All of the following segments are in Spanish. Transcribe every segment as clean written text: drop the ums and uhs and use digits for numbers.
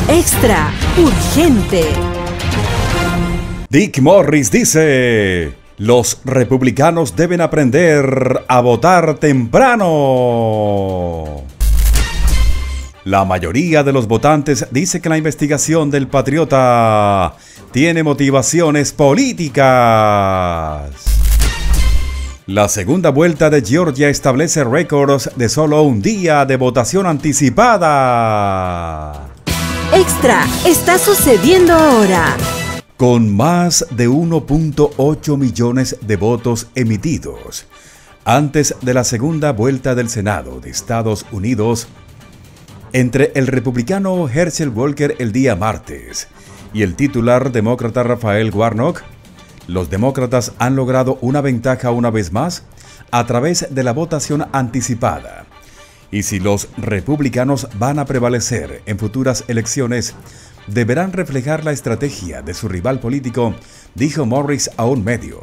Extra urgente. Dick Morris dice: los republicanos deben aprender a votar temprano. La mayoría de los votantes dice que la investigación del Patriota tiene motivaciones políticas. La segunda vuelta de Georgia establece récords de solo un día de votación anticipada. Extra está sucediendo ahora. Con más de 1.8 millones de votos emitidos antes de la segunda vuelta del Senado de Estados Unidos, entre el republicano Herschel Walker el día martes y el titular demócrata Raphael Warnock, los demócratas han logrado una ventaja una vez más a través de la votación anticipada. Y si los republicanos van a prevalecer en futuras elecciones, deberán reflejar la estrategia de su rival político, dijo Morris a un medio.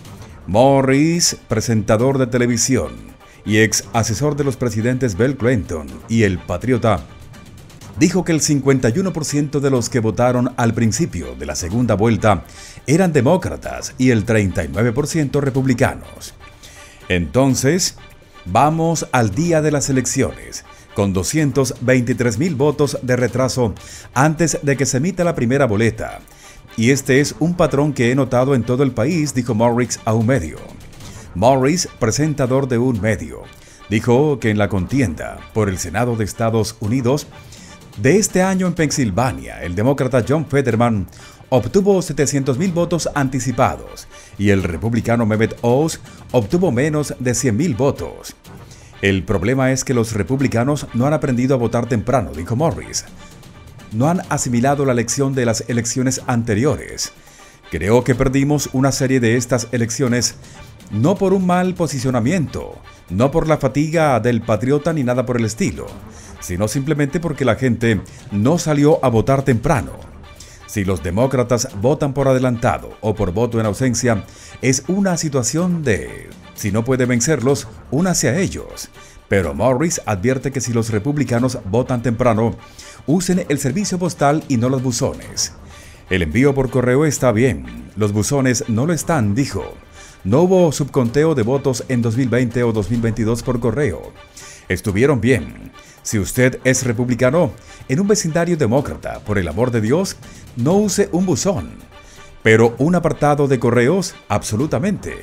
Morris, presentador de televisión y ex asesor de los presidentes Bill Clinton y el Patriota, dijo que el 51% de los que votaron al principio de la segunda vuelta eran demócratas y el 39% republicanos. Entonces, vamos al día de las elecciones, con 223,000 votos de retraso antes de que se emita la primera boleta. Y este es un patrón que he notado en todo el país, dijo Morris a un medio. Morris, presentador de un medio, dijo que en la contienda por el Senado de Estados Unidos de este año en Pensilvania, el demócrata John Fetterman obtuvo 700,000 votos anticipados y el republicano Mehmet Oz obtuvo menos de 100,000 votos. El problema es que los republicanos no han aprendido a votar temprano, dijo Morris. No han asimilado la lección de las elecciones anteriores. Creo que perdimos una serie de estas elecciones no por un mal posicionamiento, no por la fatiga del Patriota ni nada por el estilo, sino simplemente porque la gente no salió a votar temprano. Si los demócratas votan por adelantado o por voto en ausencia, es una situación de, si no puede vencerlos, únase a ellos. Pero Morris advierte que si los republicanos votan temprano, usen el servicio postal y no los buzones. El envío por correo está bien, los buzones no lo están, dijo. No hubo subconteo de votos en 2020 o 2022 por correo. Estuvieron bien. Si usted es republicano, en un vecindario demócrata, por el amor de Dios, no use un buzón. Pero un apartado de correos, absolutamente.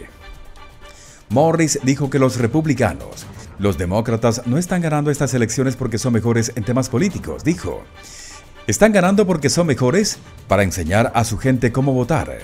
Morris dijo que los republicanos, los demócratas, no están ganando estas elecciones porque son mejores en temas políticos, dijo. Están ganando porque son mejores para enseñar a su gente cómo votar.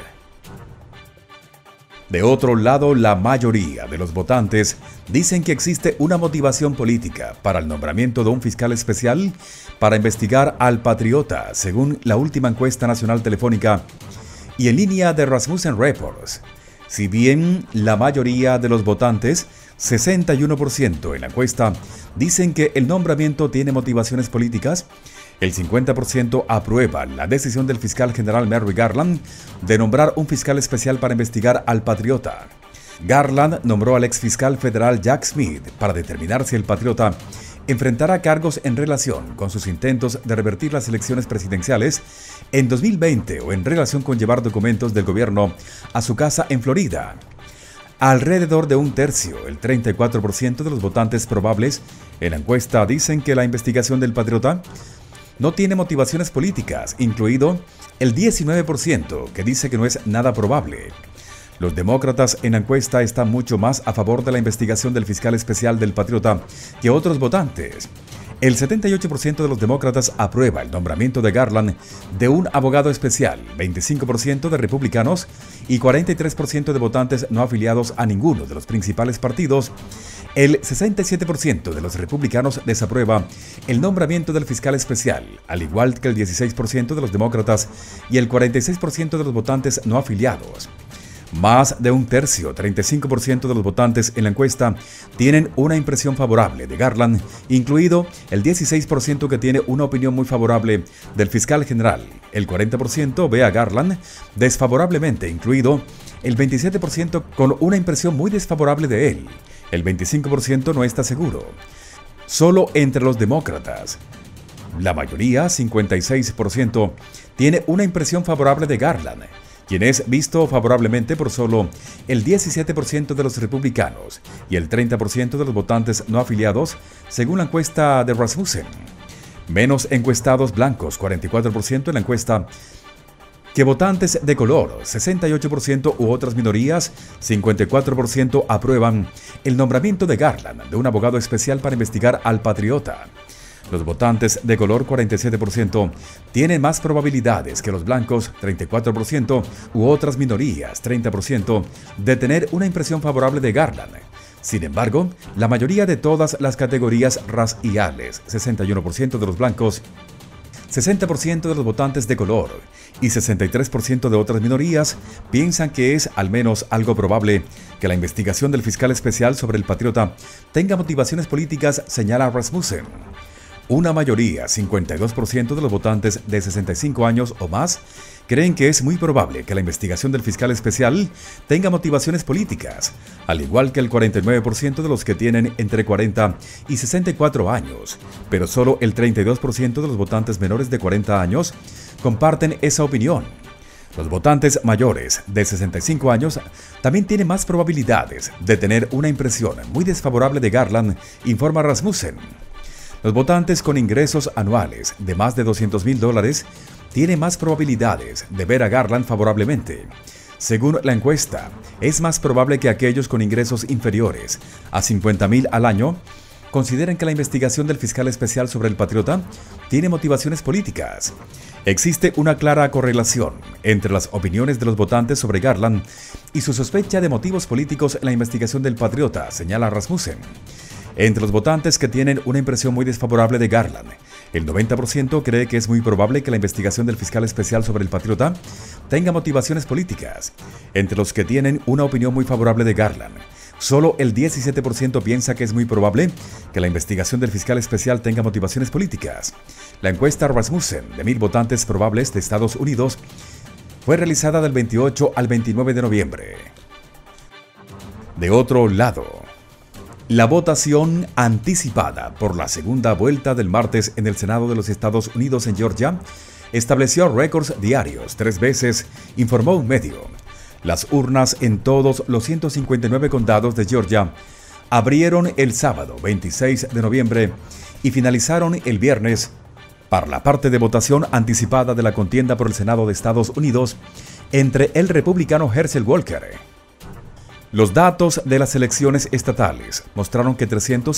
De otro lado, la mayoría de los votantes dicen que existe una motivación política para el nombramiento de un fiscal especial para investigar al Patriota, según la última encuesta nacional telefónica y en línea de Rasmussen Reports. Si bien la mayoría de los votantes, 61% en la encuesta, dicen que el nombramiento tiene motivaciones políticas, el 50% aprueba la decisión del fiscal general Merrick Garland de nombrar un fiscal especial para investigar al Patriota. Garland nombró al ex fiscal federal Jack Smith para determinar si el Patriota enfrentará cargos en relación con sus intentos de revertir las elecciones presidenciales en 2020 o en relación con llevar documentos del gobierno a su casa en Florida. Alrededor de un tercio, el 34% de los votantes probables en la encuesta dicen que la investigación del Patriota no tiene motivaciones políticas, incluido el 19% que dice que no es nada probable. Los demócratas en la encuesta están mucho más a favor de la investigación del fiscal especial del Patriota que otros votantes. El 78% de los demócratas aprueba el nombramiento de Garland de un abogado especial, 25% de republicanos y 43% de votantes no afiliados a ninguno de los principales partidos. El 67% de los republicanos desaprueba el nombramiento del fiscal especial, al igual que el 16% de los demócratas y el 46% de los votantes no afiliados. Más de un tercio, 35% de los votantes en la encuesta, tienen una impresión favorable de Garland, incluido el 16% que tiene una opinión muy favorable del fiscal general. El 40% ve a Garland desfavorablemente, incluido el 27% con una impresión muy desfavorable de él. El 25% no está seguro. Solo entre los demócratas La mayoría, 56%, tiene una impresión favorable de Garland, quien es visto favorablemente por solo el 17% de los republicanos y el 30% de los votantes no afiliados, según la encuesta de Rasmussen. Menos encuestados blancos, 44% en la encuesta, que votantes de color, 68% u otras minorías, 54% aprueban el nombramiento de Garland, de un abogado especial para investigar al patriota. Los votantes de color, 47%, tienen más probabilidades que los blancos, 34%, u otras minorías, 30%, de tener una impresión favorable de Garland. Sin embargo, la mayoría de todas las categorías raciales, 61% de los blancos, 60% de los votantes de color y 63% de otras minorías piensan que es al menos algo probable que la investigación del fiscal especial sobre el patriota tenga motivaciones políticas, señala Rasmussen. Una mayoría, 52% de los votantes de 65 años o más, creen que es muy probable que la investigación del fiscal especial tenga motivaciones políticas, al igual que el 49% de los que tienen entre 40 y 64 años, pero solo el 32% de los votantes menores de 40 años comparten esa opinión. Los votantes mayores de 65 años también tienen más probabilidades de tener una impresión muy desfavorable de Garland, informa Rasmussen. Los votantes con ingresos anuales de más de $200,000 tienen más probabilidades de ver a Garland favorablemente. Según la encuesta, es más probable que aquellos con ingresos inferiores a $50,000 al año consideren que la investigación del fiscal especial sobre el patriota tiene motivaciones políticas. Existe una clara correlación entre las opiniones de los votantes sobre Garland y su sospecha de motivos políticos en la investigación del patriota, señala Rasmussen. Entre los votantes que tienen una impresión muy desfavorable de Garland, el 90% cree que es muy probable que la investigación del fiscal especial sobre el patriota tenga motivaciones políticas. Entre los que tienen una opinión muy favorable de Garland, solo el 17% piensa que es muy probable que la investigación del fiscal especial tenga motivaciones políticas. La encuesta Rasmussen de 1,000 votantes probables de Estados Unidos fue realizada del 28 al 29 de noviembre. De otro lado, la votación anticipada por la segunda vuelta del martes en el Senado de los Estados Unidos en Georgia estableció récords diarios 3 veces, informó un medio. Las urnas en todos los 159 condados de Georgia abrieron el sábado 26 de noviembre y finalizaron el viernes para la parte de votación anticipada de la contienda por el Senado de Estados Unidos entre el republicano Herschel Walker. Los datos de las elecciones estatales mostraron que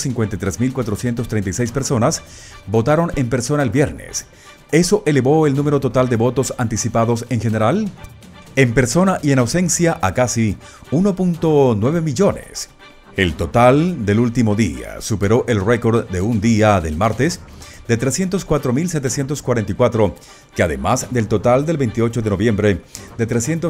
353.436 personas votaron en persona el viernes. Eso elevó el número total de votos anticipados en general, en persona y en ausencia, a casi 1.9 millones. El total del último día superó el récord de un día del martes de 304.744, que además del total del 28 de noviembre de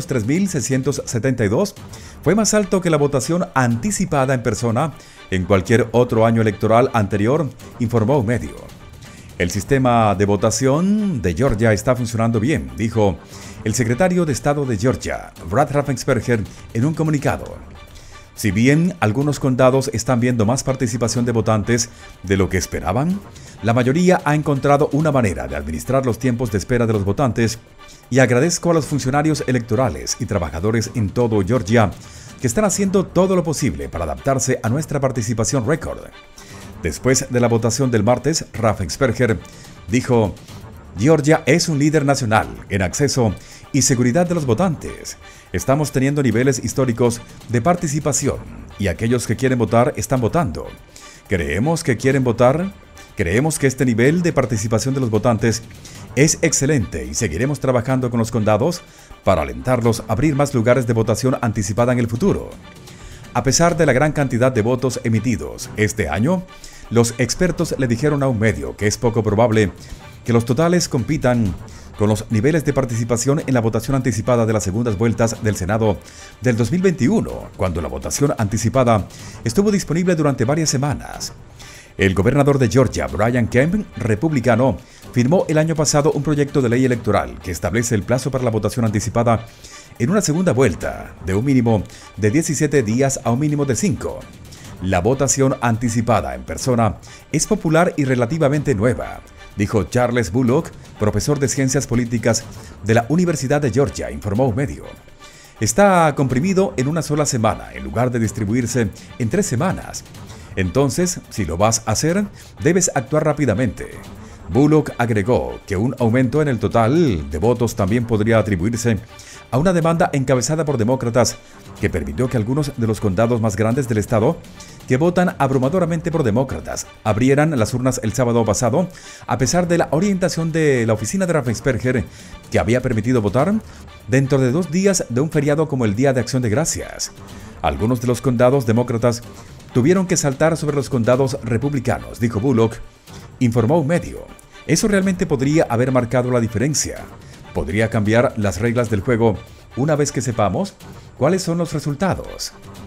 303.672, fue más alto que la votación anticipada en persona en cualquier otro año electoral anterior, informó un medio. El sistema de votación de Georgia está funcionando bien, dijo el secretario de Estado de Georgia, Brad Raffensperger, en un comunicado. Si bien algunos condados están viendo más participación de votantes de lo que esperaban, la mayoría ha encontrado una manera de administrar los tiempos de espera de los votantes, y agradezco a los funcionarios electorales y trabajadores en todo Georgia que están haciendo todo lo posible para adaptarse a nuestra participación récord. Después de la votación del martes, Raffensperger dijo: Georgia es un líder nacional en acceso y seguridad de los votantes. Estamos teniendo niveles históricos de participación y aquellos que quieren votar están votando. Creemos que quieren votar. Creemos que este nivel de participación de los votantes es excelente y seguiremos trabajando con los condados para alentarlos a abrir más lugares de votación anticipada en el futuro. A pesar de la gran cantidad de votos emitidos este año, los expertos le dijeron a un medio que es poco probable que los totales compitan con los niveles de participación en la votación anticipada de las segundas vueltas del Senado del 2021, cuando la votación anticipada estuvo disponible durante varias semanas. El gobernador de Georgia, Brian Kemp, republicano, firmó el año pasado un proyecto de ley electoral que establece el plazo para la votación anticipada en una segunda vuelta, de un mínimo de 17 días a un mínimo de 5. La votación anticipada en persona es popular y relativamente nueva. dijo Charles Bullock, profesor de Ciencias Políticas de la Universidad de Georgia, informó un medio. Está comprimido en una sola semana, en lugar de distribuirse en 3 semanas. Entonces, si lo vas a hacer, debes actuar rápidamente. Bullock agregó que un aumento en el total de votos también podría atribuirse a una demanda encabezada por demócratas que permitió que algunos de los condados más grandes del estado, que votan abrumadoramente por demócratas, abrieran las urnas el sábado pasado, a pesar de la orientación de la oficina de Raffensperger, que había permitido votar dentro de 2 días de un feriado como el Día de Acción de Gracias. Algunos de los condados demócratas tuvieron que saltar sobre los condados republicanos, dijo Bullock, informó un medio. Eso realmente podría haber marcado la diferencia. Podría cambiar las reglas del juego una vez que sepamos cuáles son los resultados.